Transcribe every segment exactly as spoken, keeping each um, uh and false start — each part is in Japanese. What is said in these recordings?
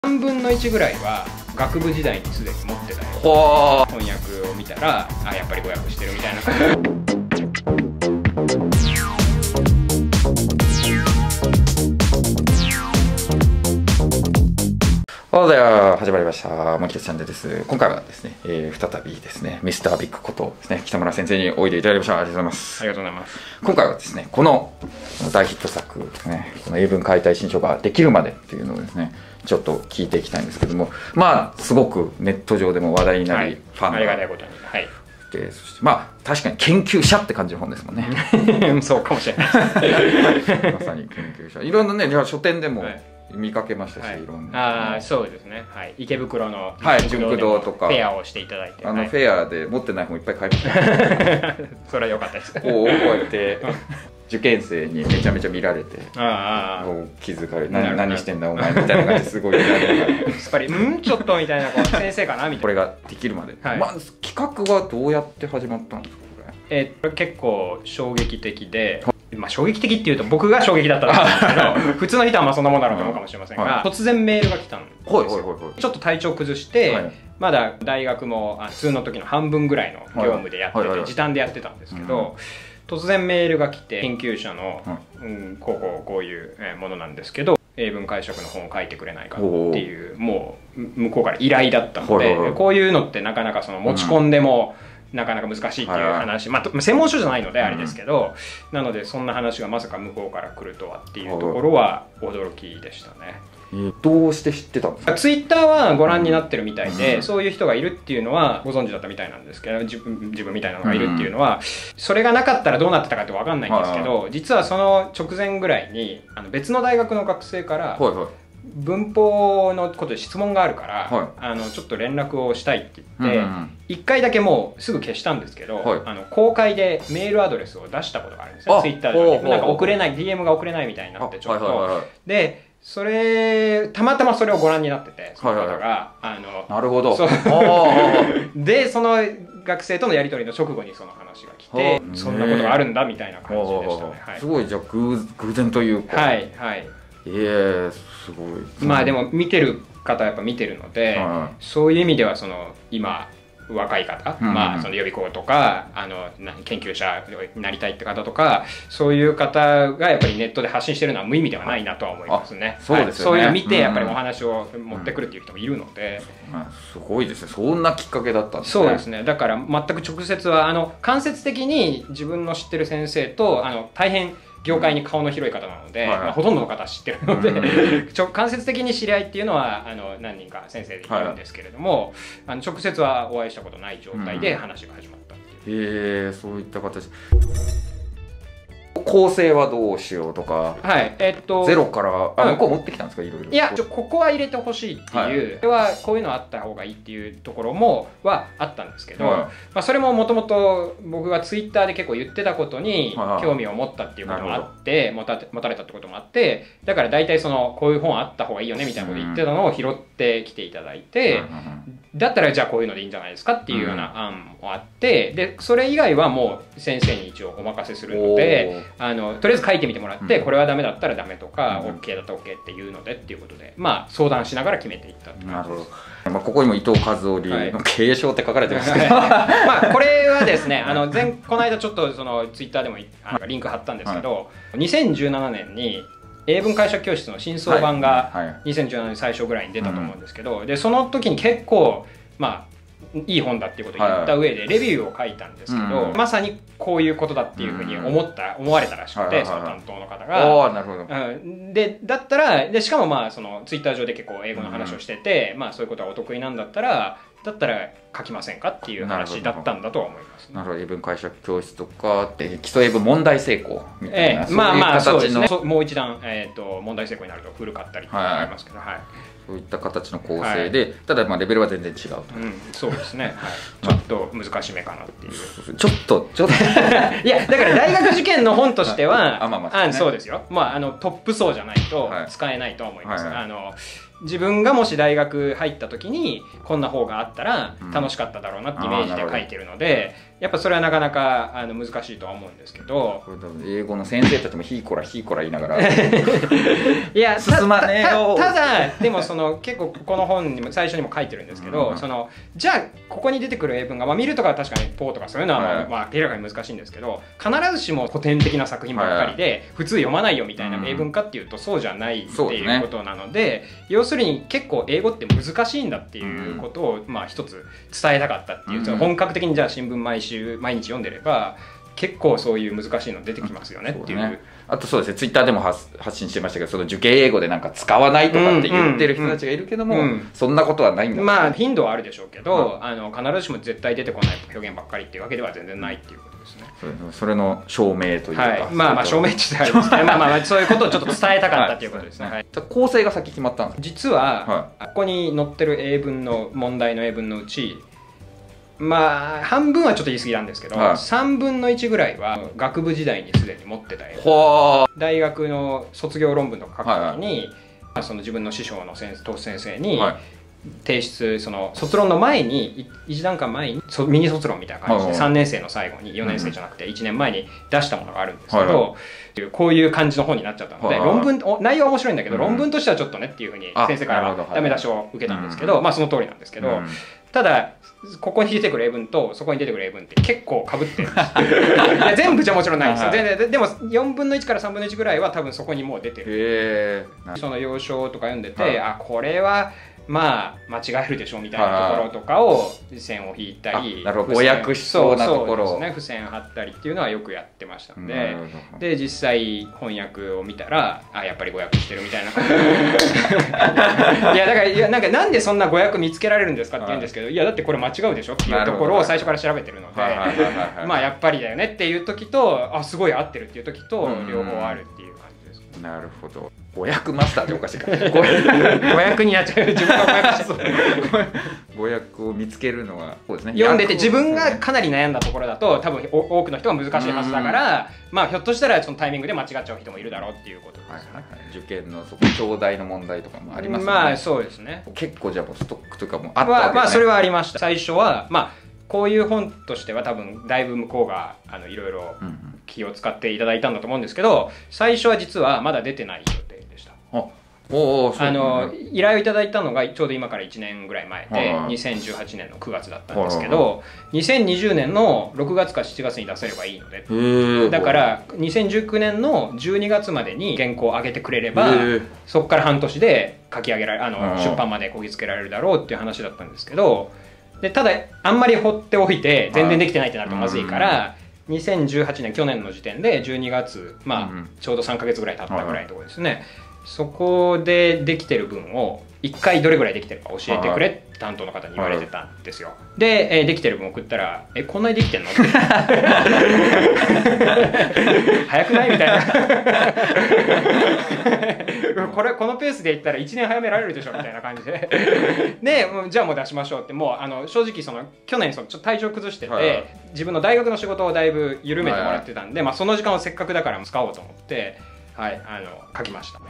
さんぶんのいちぐらいは学部時代にすでに持ってたよ。翻訳を見たら、あ、やっぱり語訳してるみたいな感じ。 おはよう、始まりました。モキタチャンネルです。今回はですね、えー、再びですね、ミスタービッグことですね、北村先生においでいただきました。ありがとうございます。 ありがとうございます。 今回はですね、この大ヒット作ですね、この英文解体新書ができるまでっていうのをですね、ちょっと聞いていきたいんですけども、まあ、すごくネット上でも話題になり、はい、ファンが。 ありがたいことに。はい。 で、そして、まあ、確かに研究者って感じの本ですもんね。 そうかもしれない。まさに研究者。いろんなね、書店でも、はい見かけましたし、はい、いろんな。 ああ、そうですね。はい。池袋の純駆動とかフェアをしていただいて、 あのフェアで持ってない本いっぱい買いました。 それは良かったです。 こうこうやって受験生にめちゃめちゃ見られて、ああ気づかれ、何何してんだお前みたいな感じですごい見られるから。やっぱりうんちょっとみたいなこう先生かなみたいな。 これができるまで。まあ企画はどうやって始まったんですかこれ？ えー、結構衝撃的で。まあ衝撃的っていうと僕が衝撃だったんですけど普通の人はまあそんなもんだろうと思うかもしれませんが、はい、突然メールが来たんですよ。ちょっと体調崩して、はい、まだ大学も普通の時の半分ぐらいの業務でやってて時短でやってたんですけど、突然メールが来て研究者の、うん、こうこうこういうものなんですけど英文解釈の本を書いてくれないかっていうもう向こうから依頼だったので、こういうのってなかなかその持ち込んでも、うんなかなか難しいっていう話、まあ、専門書じゃないのであれですけど、うん、なのでそんな話がまさか向こうから来るとはっていうところは驚きでしたね。 どうして知ってたんですか？ ツイッターはご覧になってるみたいで、うん、そういう人がいるっていうのはご存知だったみたいなんですけど、自分自分みたいなのがいるっていうのは、うん、それがなかったらどうなってたかって分かんないんですけど、実はその直前ぐらいにあの別の大学の学生から、はいはい文法のことで質問があるから、はい、あのちょっと連絡をしたいって言って、うんうん、いっかいだけもうすぐ消したんですけど、はい、あの公開でメールアドレスを出したことがあるんですね。ツイッター上になんか送れない ディーエム が送れないみたいになってちょっとでそれたまたまそれをご覧になっててその方が、はいはいはい、あのなるほどそうでその学生とのやり取りの直後にその話が来てそんなことがあるんだみたいな感じでしたね。はい、 すごいじゃあ 偶, 偶然というかはいはいええー、すごい。 まあでも見てる方はやっぱ見てるので、はい、そういう意味ではその今若い方、うんうん、まあその予備校とかあの研究者になりたいって方とかそういう方がやっぱりネットで発信してるのは無意味ではないなとは思いますね。 そうですよね。 そういうの見てやっぱりお話を持ってくるっていう人もいるので、 うんうん、すごいですね。そんなきっかけだったんですね。 そうですね。だから全く直接はあの間接的に自分の知ってる先生とあの大変業界に顔の広い方なので、うんまあ、ほとんどの方は知ってるので、うん、間接的に知り合いっていうのはあの何人か先生でいるんですけれども、はい、あの直接はお会いしたことない状態で話が始まったっていう。 へえ、そういった形。構成はどうしようとか、 はいえっと、 ゼロからあ、うん、向こう持ってきたんですかいろいろ。 いやちょここは入れてほしいっていう、はい、これはこういうのあった方がいいっていうところもはあったんですけど、はいまあ、それももともと僕がツイッターで結構言ってたことに興味を持ったっていうこともあって持た持たれたってこともあってだから大体そのこういう本あった方がいいよねみたいなこと言ってたのを拾ってきていただいて、うん、だったらじゃあこういうのでいいんじゃないですかっていうような案もあってでそれ以外はもう先生に一応お任せするので。あのとりあえず書いてみてもらって、うん、これはダメだったらダメとか、うん、OK だったら OK っていうのでっていうことでまあ相談しながら決めていったって感じです。 まあ、ここにも伊藤和夫流の継承って書かれてますけど、 はい、まあこれはですねあの前この間ちょっとそのツイッターでもあのリンク貼ったんですけど、はい、にせんじゅうななねんに英文解釈教室の新装版がにせんじゅうななねん最初ぐらいに出たと思うんですけど、はい、でその時に結構まあいい本だっていうことを言った上でレビューを書いたんですけど、うん、まさにこういうことだっていうふうに思った思われたらしくてその担当の方が。 なるほど、 うん、でだったらでしかもまあそのツイッター上で結構英語の話をしてて、うん、まあそういうことがお得意なんだったらだったら書きませんかっていう話だったんだとは思います、ね。 なるほど英文解釈教室とかって基礎英文問題成功みたいな、 ええ、まあまあそうですね。もう一段、えー、と問題成功になると古かったりとかありますけど、はいはいそういった形の構成で、はい、ただまあレベルは全然違うと、 うん、そうですね、はい、ちょっと難しめかなっていうちょっとちょっといやだから大学受験の本としてはあまあまあ、ね、あそうですよ、まあ、あのトップ層じゃないと使えないと思います、はいはいはい、あの自分がもし大学入った時にこんな方があったら楽しかっただろうなってイメージで書いてるので、やっぱそれはなかなかあの難しいとは思うんですけど、 英語の先生たちもヒーコラヒーコラ言いながらいや進まねえよ。 ただでもその結構この本にも最初にも書いてるんですけど、うん、そのじゃあここに出てくる英文が、まあ、見るとかは確かにポーとかそういうのは、まあ、まあ明らかに難しいんですけど、必ずしも古典的な作品ばっかりで普通読まないよみたいな英文かっていうとそうじゃないっていうことなので、要するに結構英語って難しいんだっていうことを、まあ一つ伝えたかったっていう、うん、本格的にじゃあ新聞毎週毎日読んでれば結構そういう難しいの出てきますよねっていう。ね、 あとそうですね、ツイッターでも 発, 発信してましたけど、その受験英語でなんか使わないとかって言ってる人たちがいるけども、うんうん、そんなことはないんだ。 まあ頻度はあるでしょうけど、うん、あの必ずしも絶対出てこない表現ばっかりっていうわけでは全然ないっていうことですね。 それの証明というか、はい、 まあまあ証明って言ってありますね。まあまあそういうことをちょっと伝えたかったっていうことですね。はい、 構成が先決まったんですか？ 実は、はい、ここに載ってる英文の問題の英文のうち、まあ半分はちょっと言い過ぎなんですけど、はい、さんぶんのいちぐらいは学部時代にすでに持ってた英文。大学の卒業論文とか書くときに、はいはい、その自分の師匠の先生、先生に、はい、提出、その卒論の前にいち段階前にミニ卒論みたいな感じでさんねん生の最後によねん生じゃなくていちねんまえに出したものがあるんですけど、こういう感じの本になっちゃったので、論文内容は面白いんだけど論文としてはちょっとねっていうふうに先生からはダメ出しを受けたんですけど、まあその通りなんですけど、ただここに出てくる英文とそこに出てくる英文って結構被ってるんですいや全部じゃもちろんないんですよ。で, で, でもよんぶんのいちからさんぶんのいちぐらいは多分そこにもう出てる。その要所とか読んでて、はい、あこれはまあ間違えるでしょうみたいなところとかを線を引いたり、 なるほど、誤訳しそうなところを、 そうですね、付箋貼ったりっていうのはよくやってましたので、で実際翻訳を見たらあやっぱり誤訳してるみたいな感じいやだからいやなんかなんでそんな誤訳見つけられるんですかって言うんですけど、いやだってこれ間違うでしょっていうところを最初から調べてるので、まあやっぱりだよねっていう時とあすごい合ってるっていう時と両方あるっていう感じです。 なるほど。語訳マスターっておかしいか語訳になっちゃう。自分が語訳して語訳を見つけるのはそうですね。 読んでて自分がかなり悩んだところだと多分多くの人は難しいはずだから、まあひょっとしたらそのタイミングで間違っちゃう人もいるだろうっていうことですね。はいはいはい、受験のそこ東大の問題とかもありますよね。 まあそうですね。 結構じゃあストックとかもあったわけですね。 まあそれはありました。最初はまあこういう本としては多分だいぶ向こうがあのいろいろ気を使っていただいたんだと思うんですけど、最初は実はまだ出てない予定でした。 あおあの依頼をいただいたのがちょうど今からいちねんぐらい前で、はい、にせんじゅうはちねんのくがつだったんですけど、はい、にせんにじゅうねんのろくがつかしちがつに出せればいいので、だからにせんじゅうきゅうねんのじゅうにがつまでに原稿を上げてくれればそこから半年で書き上げられあの出版までこぎつけられるだろうっていう話だったんですけど、でただあんまり放っておいて全然できてないってなるとまずいから、はい、にせんじゅうはちねん去年の時点でじゅうにがつ、まあ、うん、ちょうどさんかげつぐらい経ったぐらいのところですね、はい、そこでできてる分をいっかいどれぐらいできてるか教えてくれって担当の方に言われてたんですよ。で、えー、できてる分送ったら「えこんなにできてんの?」って早くないみたいなこれこのペースでいったらいちねん早められるでしょみたいな感じででじゃあもう出しましょうって、もうあの正直その去年そのちょっと体調崩してて、はい、自分の大学の仕事をだいぶ緩めてもらってたんで、はい、まあ、その時間をせっかくだから使おうと思って、はい、あの書きました。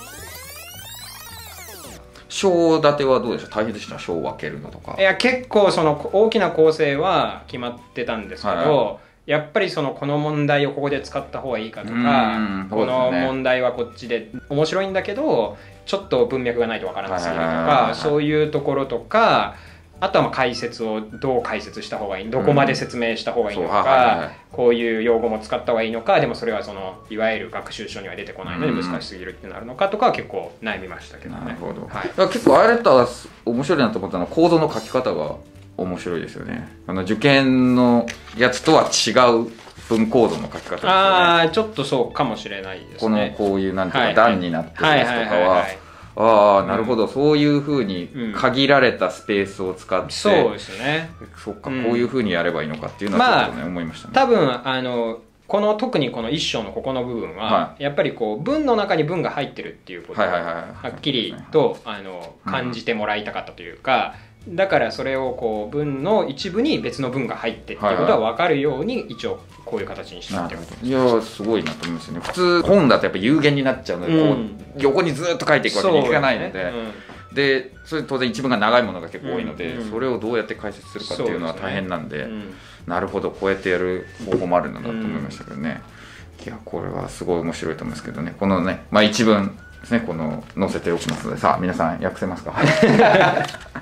章立てはどうでした？大変でした？章を分けるのとか。 いや結構その大きな構成は決まってたんですけど、はい、やっぱりそのこの問題をここで使った方がいいかとか、この問題はこっちで面白いんだけどちょっと文脈がないとわからなすぎるとか、そういうところとか、あとはまあ解説をどう解説した方がいい、どこまで説明した方がいいのか、こういう用語も使った方がいいのか、でもそれはそのいわゆる学習書には出てこないので難しすぎるってなるのかとかは結構悩みましたけどね。 なるほど、はい、結構あれとは面白いなと思ったのは構造の書き方が面白いですよね。あの受験のやつとは違う文構造の書き方ですよね。 ああちょっとそうかもしれないですね。 このこういうなんていうか段になってるやつとかはああなるほど、うん、そういうふうに限られたスペースを使って、うん、 そうですね、 そっか、うん、こういうふうにやればいいのかっていうのはちょっとね、まあ、思いましたね。 多分あのこの特にこの一章のここの部分は、はい、やっぱりこう文の中に文が入ってるっていうことをはっきりとあの感じてもらいたかったというか、だからそれをこう文の一部に別の文が入ってっていうことは分かるように一応こういう形にしたってことです。 いやすごいなと思いますよね。普通本だとやっぱ有限になっちゃうので、うん、こう横にずっと書いていくわけにいかないので、ね、 でそれ当然一文が長いものが結構多いので、うんうん、それをどうやって解説するかっていうのは大変なんで、でね、うん、なるほどこうやってやる方法もあるんだなと思いましたけどね、うん、いやこれはすごい面白いと思うんですけどね、このね、まあ、一文ですね、この載せておきますので、さあ皆さん訳せますか